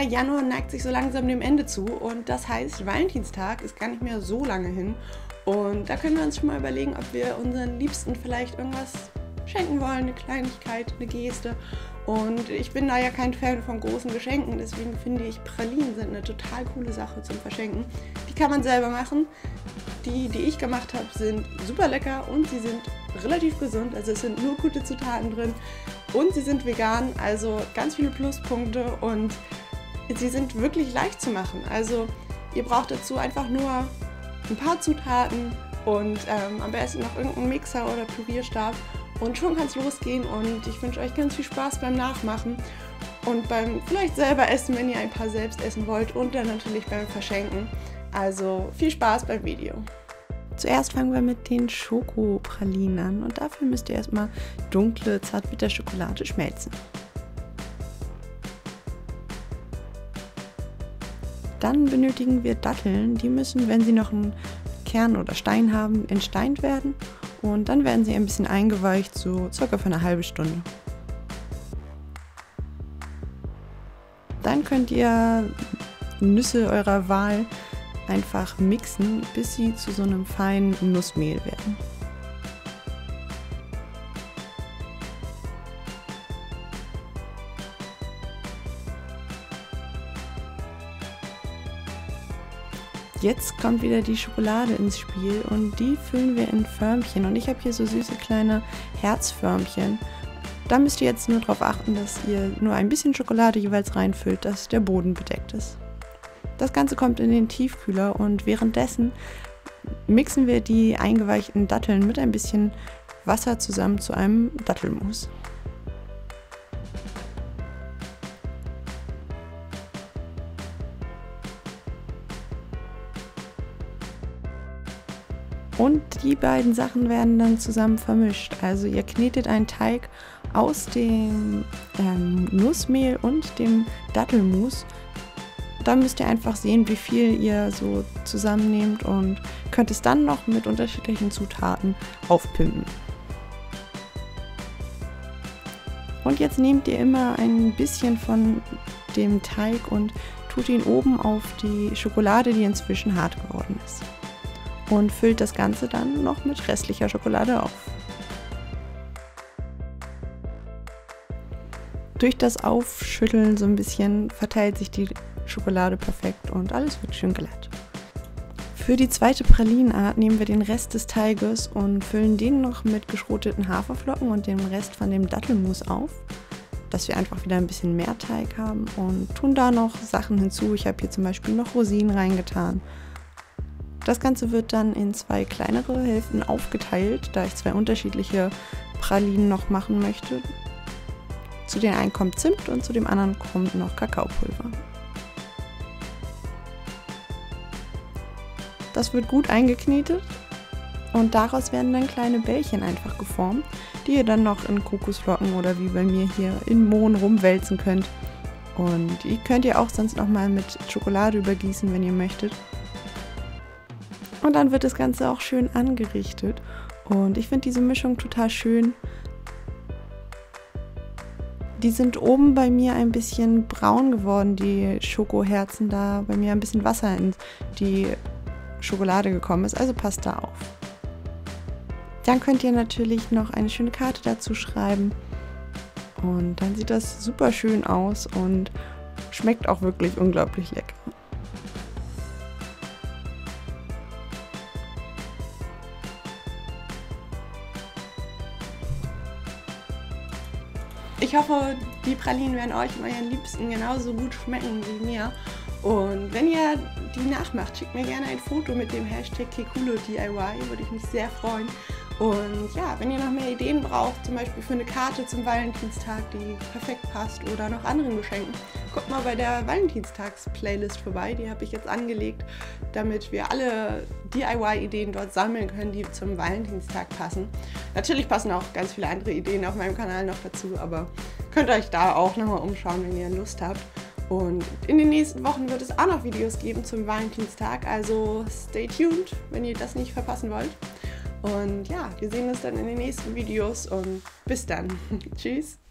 Januar neigt sich so langsam dem Ende zu und das heißt, Valentinstag ist gar nicht mehr so lange hin. Und da können wir uns schon mal überlegen, ob wir unseren Liebsten vielleicht irgendwas schenken wollen, eine Kleinigkeit, eine Geste. Und ich bin da ja kein Fan von großen Geschenken, deswegen finde ich, Pralinen sind eine total coole Sache zum Verschenken. Die kann man selber machen. Die ich gemacht habe, sind super lecker und sie sind relativ gesund. Also es sind nur gute Zutaten drin und sie sind vegan, also ganz viele Pluspunkte und sie sind wirklich leicht zu machen. Also ihr braucht dazu einfach nur ein paar Zutaten und am besten noch irgendeinen Mixer oder Pürierstab und schon kann es losgehen und ich wünsche euch ganz viel Spaß beim Nachmachen und beim vielleicht selber essen, wenn ihr ein paar selbst essen wollt und dann natürlich beim Verschenken. Also viel Spaß beim Video. Zuerst fangen wir mit den Schokopralinen an und dafür müsst ihr erstmal dunkle Zartbitterschokolade schmelzen. Dann benötigen wir Datteln, die müssen, wenn sie noch einen Kern oder Stein haben, entsteint werden und dann werden sie ein bisschen eingeweicht, so circa für eine halbe Stunde. Dann könnt ihr Nüsse eurer Wahl einfach mixen, bis sie zu so einem feinen Nussmehl werden. Jetzt kommt wieder die Schokolade ins Spiel und die füllen wir in Förmchen und ich habe hier so süße kleine Herzförmchen. Da müsst ihr jetzt nur darauf achten, dass ihr nur ein bisschen Schokolade jeweils reinfüllt, dass der Boden bedeckt ist. Das Ganze kommt in den Tiefkühler und währenddessen mixen wir die eingeweichten Datteln mit ein bisschen Wasser zusammen zu einem Dattelmus. Und die beiden Sachen werden dann zusammen vermischt. Also ihr knetet einen Teig aus dem Nussmehl und dem Dattelmus. Da müsst ihr einfach sehen, wie viel ihr so zusammennehmt und könnt es dann noch mit unterschiedlichen Zutaten aufpimpen. Und jetzt nehmt ihr immer ein bisschen von dem Teig und tut ihn oben auf die Schokolade, die inzwischen hart geworden ist. Und füllt das Ganze dann noch mit restlicher Schokolade auf. Durch das Aufschütteln so ein bisschen verteilt sich die Schokolade perfekt und alles wird schön glatt. Für die zweite Pralinenart nehmen wir den Rest des Teiges und füllen den noch mit geschroteten Haferflocken und dem Rest von dem Dattelmus auf, dass wir einfach wieder ein bisschen mehr Teig haben und tun da noch Sachen hinzu. Ich habe hier zum Beispiel noch Rosinen reingetan. Das Ganze wird dann in zwei kleinere Hälften aufgeteilt, da ich zwei unterschiedliche Pralinen noch machen möchte. Zu den einen kommt Zimt und zu dem anderen kommt noch Kakaopulver. Das wird gut eingeknetet und daraus werden dann kleine Bällchen einfach geformt, die ihr dann noch in Kokosflocken oder wie bei mir hier in Mohn rumwälzen könnt. Und die könnt ihr auch sonst nochmal mit Schokolade übergießen, wenn ihr möchtet. Und dann wird das Ganze auch schön angerichtet und ich finde diese Mischung total schön. Die sind oben bei mir ein bisschen braun geworden, die Schokoherzen, da bei mir ein bisschen Wasser in die Schokolade gekommen ist, also passt da auf. Dann könnt ihr natürlich noch eine schöne Karte dazu schreiben und dann sieht das super schön aus und schmeckt auch wirklich unglaublich lecker. Ich hoffe, die Pralinen werden euch und euren Liebsten genauso gut schmecken wie mir. Und wenn ihr die nachmacht, schickt mir gerne ein Foto mit dem Hashtag KekuloDIY, würde ich mich sehr freuen. Und ja, wenn ihr noch mehr Ideen braucht, zum Beispiel für eine Karte zum Valentinstag, die perfekt passt oder noch anderen Geschenken, guckt mal bei der Valentinstags-Playlist vorbei. Die habe ich jetzt angelegt, damit wir alle DIY-Ideen dort sammeln können, die zum Valentinstag passen. Natürlich passen auch ganz viele andere Ideen auf meinem Kanal noch dazu, aber könnt euch da auch nochmal umschauen, wenn ihr Lust habt. Und in den nächsten Wochen wird es auch noch Videos geben zum Valentinstag, also stay tuned, wenn ihr das nicht verpassen wollt. Und ja, wir sehen uns dann in den nächsten Videos und bis dann. Tschüss!